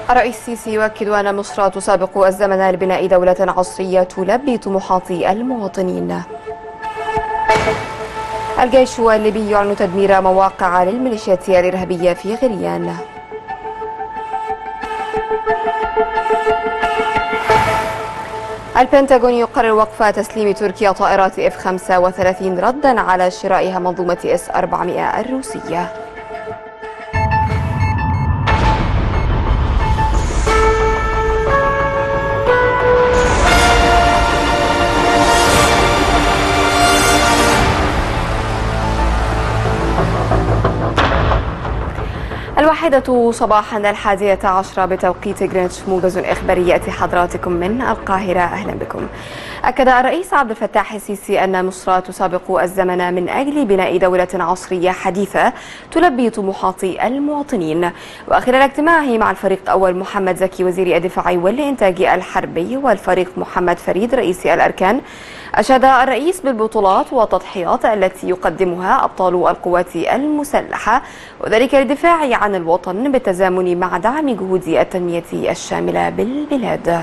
الرئيس السيسي يؤكد أن مصر تسابق الزمن لبناء دولة عصرية تلبي طموحات المواطنين. الجيش الليبي يعلن تدمير مواقع للميليشيات الإرهابية في غريان. البنتاغون يقرر وقف تسليم تركيا طائرات F-35 ردا على شرائها منظومة S-400 الروسية. الواحدة صباحا 11 بتوقيت غرينتش، موجز إخباري يأتي حضراتكم من القاهرة. أهلا بكم. أكد الرئيس عبد الفتاح السيسي أن مصر تسابق الزمن من أجل بناء دولة عصرية حديثة تلبي طموحات المواطنين. وخلال اجتماعه مع الفريق الأول محمد زكي وزير الدفاع والإنتاج الحربي والفريق محمد فريد رئيس الأركان، أشاد الرئيس بالبطولات والتضحيات التي يقدمها أبطال القوات المسلحة، وذلك للدفاع عن الوطن بالتزامن مع دعم جهود التنمية الشاملة بالبلاد.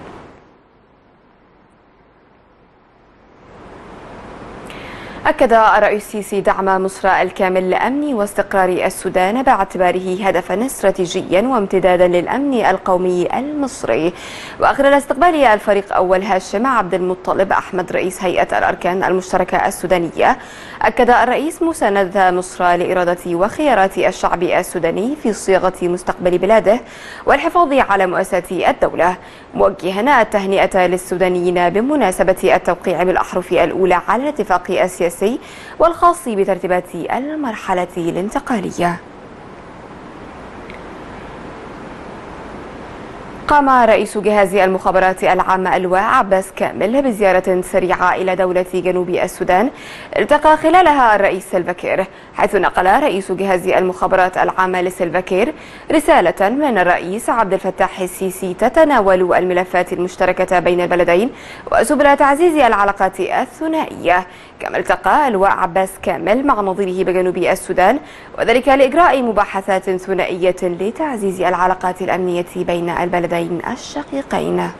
أكد الرئيس السيسي دعم مصر الكامل لأمن واستقرار السودان باعتباره هدفا استراتيجيا وامتدادا للأمن القومي المصري. وخلال استقبال الفريق أول هاشم عبد المطلب أحمد رئيس هيئة الأركان المشتركة السودانية، أكد الرئيس مساندة مصر لإرادة وخيارات الشعب السوداني في صياغة مستقبل بلاده والحفاظ على مؤسسات الدولة، موجها التهنئة للسودانيين بمناسبة التوقيع بالأحرف الأولى على الاتفاق السياسي والخاص بترتيبات المرحلة الانتقالية. قام رئيس جهاز المخابرات العامة اللواء عباس كامل بزيارة سريعة إلى دولة جنوب السودان التقى خلالها الرئيس سلفا كير، حيث نقل رئيس جهاز المخابرات العامة لسلفا كير رسالة من الرئيس عبد الفتاح السيسي تتناول الملفات المشتركة بين البلدين وسبل تعزيز العلاقات الثنائية. كما التقى اللواء عباس كامل مع نظيره بجنوب السودان، وذلك لإجراء مباحثات ثنائية لتعزيز العلاقات الأمنية بين البلدين الشقيقين.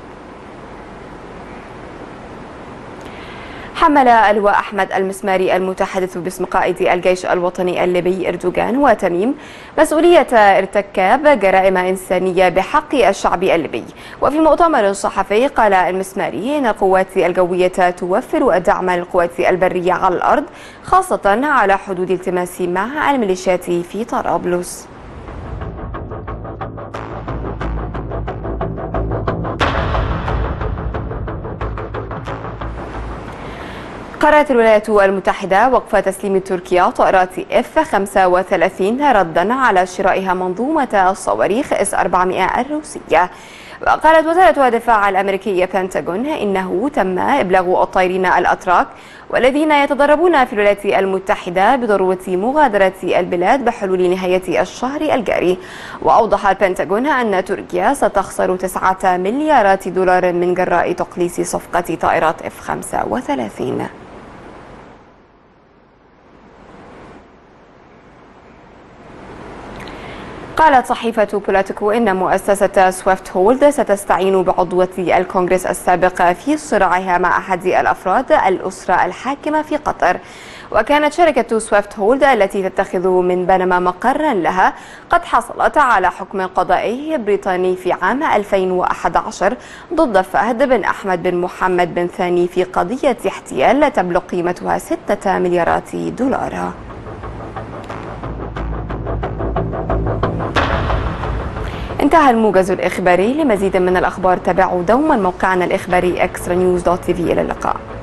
حمل اللواء أحمد المسماري المتحدث باسم قائد الجيش الوطني الليبي إردوغان وتميم مسؤولية ارتكاب جرائم إنسانية بحق الشعب الليبي. وفي مؤتمر صحفي قال المسماري إن القوات الجوية توفر الدعم للقوات البرية على الأرض، خاصة على حدود التماس مع الميليشيات في طرابلس. قررت الولايات المتحدة وقف تسليم تركيا طائرات F-35 ردا على شرائها منظومة الصواريخ S-400 الروسية. وقالت وزارة الدفاع الأمريكية بنتاغون إنه تم إبلاغ الطائرين الأتراك والذين يتدربون في الولايات المتحدة بضرورة مغادرة البلاد بحلول نهاية الشهر الجاري. وأوضح البنتاغون أن تركيا ستخسر 9 مليارات دولار من جراء تقليص صفقة طائرات F-35. قالت صحيفة بوليتيكو إن مؤسسة سويفت هولد ستستعين بعضوة الكونغرس السابق في صراعها مع أحد الأفراد الأسرة الحاكمة في قطر. وكانت شركة سويفت هولد التي تتخذ من بنما مقرا لها قد حصلت على حكم قضائي بريطاني في عام 2011 ضد فهد بن أحمد بن محمد بن ثاني في قضية احتيال تبلغ قيمتها 6 مليارات دولار. انتهى الموجز الإخباري. لمزيد من الأخبار تابعوا دوما موقعنا الإخباري extranews.tv. إلى اللقاء.